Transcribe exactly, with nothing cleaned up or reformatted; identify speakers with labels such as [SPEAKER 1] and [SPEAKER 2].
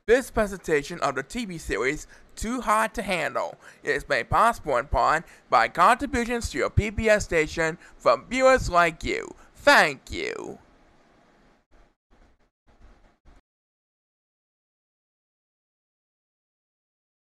[SPEAKER 1] This presentation of the T V series Too Hard to Handle is made possible in part by contributions to your P B S station from viewers like you. Thank you.